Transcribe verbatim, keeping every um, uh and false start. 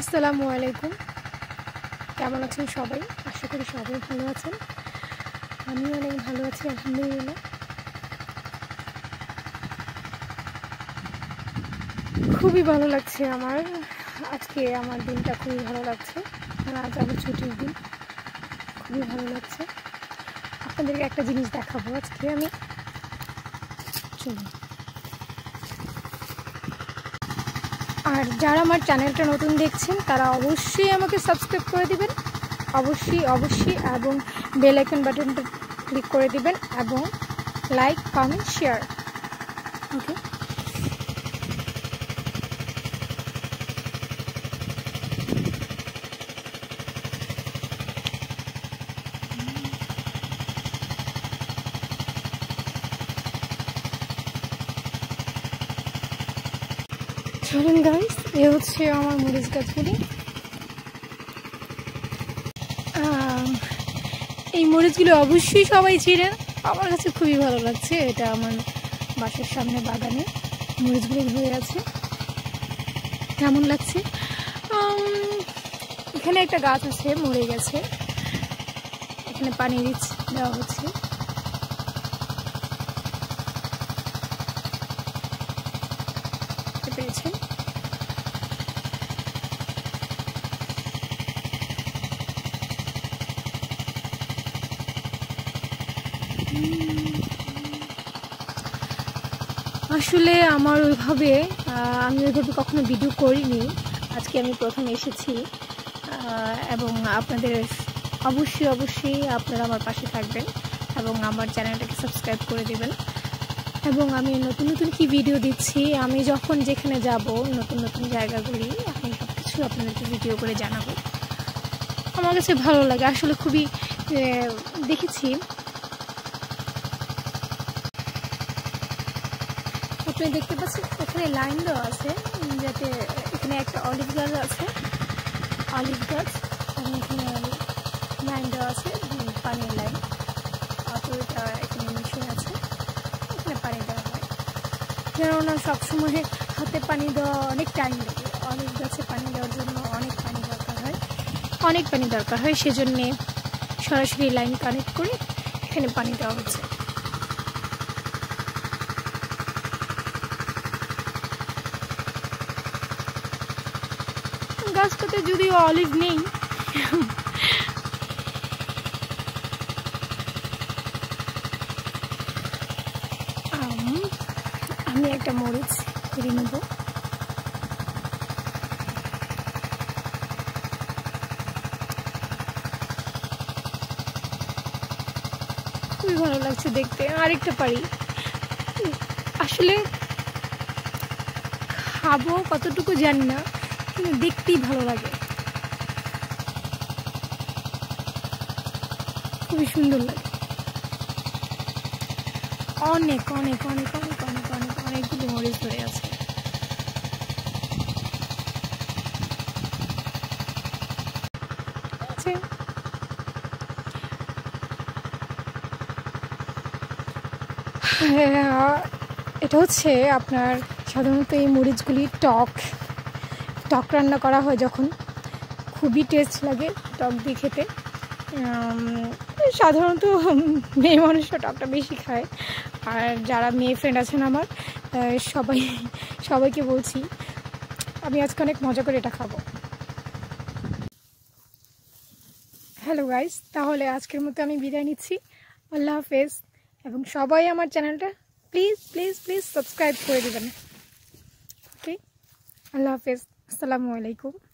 আসসালামু আলাইকুম। কেমন আছেন সবাই? আশা করি সবাই ভালো আছেন। আমি অনেক ভালো আছি আলহামদুলিল্লাহ। খুবই ভালো লাগছে আমার আজকে আমার দিনটা খুবই ভালো লাগছে। আজ আমার ছুটির দিন, খুবই ভালো লাগছে। আপনাদেরকে একটা জিনিস দেখাবো আজকে আমি। চলুন। আর যারা আমার চ্যানেলটা নতুন দেখছেন তারা অবশ্যই আমাকে সাবস্ক্রাইব করে দিবেন, অবশ্যই অবশ্যই এবং বেল আইকন বাটনটা ক্লিক করে দিবেন এবং লাইক কমেন্ট শেয়ার। ওকে, চলুন গাইস, এ হচ্ছে আমার মরিচ গাছগুলি। এই মরিচগুলো অবশ্যই সবাই চিনেন, আমার কাছে খুবই ভালো লাগছে। এটা আমার বাসার সামনে বাগানে মরিচগুলো হয়ে আছে, কেমন লাগছে। এখানে একটা গাছ আছে, মরে গেছে, এখানে পানি দেওয়া হচ্ছে। পেয়েছেন? আসলে আমার ওইভাবে আমি ওইভাবে কখনো ভিডিও করিনি, আজকে আমি প্রথম এসেছি। এবং আপনাদের অবশ্যই অবশ্যই আপনারা আমার পাশে থাকবেন এবং আমার চ্যানেলটাকে সাবস্ক্রাইব করে দেবেন। এবং আমি নতুন নতুন কি ভিডিও দিচ্ছি, আমি যখন যেখানে যাব নতুন নতুন জায়গাগুলি আমি সব কিছু আপনাদেরকে ভিডিও করে জানাবো। আমার কাছে ভালো লাগে আসলে খুবই। দেখেছি আপনি দেখতে পাচ্ছেন এখানে লাইন দেওয়া আছে, যাতে এখানে একটা অলিভ গাছ আছে, অলিভ গাছ এবং এখানে লাইন দেওয়া আছে, পানির লাইন। তো এটা এখানে মিশন আছে, এখানে পানি দেওয়া হয়। কেননা সবসময় হাতে পানি দেওয়া অনেক টাইম লাগে, অলিভ গাছে পানি দেওয়ার জন্য অনেক পানি দরকার হয়, অনেক পানি দরকার হয়। সেজন্যে সরাসরি লাইন কানেক্ট করে এখানে পানি দেওয়া হচ্ছে। গাছটাতে যদিও অলিভ নেই, আমি একটা মরিচ করে নেব। খুবই ভালো লাগছে দেখতে। আরেকটা পারি, আসলে খাবো কতটুকু জানি না, কিন্তু দেখতেই ভালো লাগে, খুবই সুন্দর লাগে। অনেক অনেক অনেক অনেক অনেক অনেক অনেকগুলো মরিচ ধরে আছে। এটা হচ্ছে আপনার সাধারণত এই মরিচগুলি টক টক রান্না করা হয় যখন, খুবই টেস্ট লাগে টক দিয়ে খেতে। সাধারণত মেয়ে মানুষরা টকটা বেশি খায়। আর যারা মেয়ে ফ্রেন্ড আছেন আমার, সবাই সবাইকে বলছি আমি আজকে অনেক মজা করে এটা খাবো। হ্যালো গাইস, তাহলে আজকের মতো আমি বিদায় নিচ্ছি। আল্লাহ হাফেজ। এবং সবাই আমার চ্যানেলটা প্লিজ প্লিজ প্লিজ সাবস্ক্রাইব করে দেবেন। ওকে, আল্লাহ হাফেজ, আসসালামু আলাইকুম।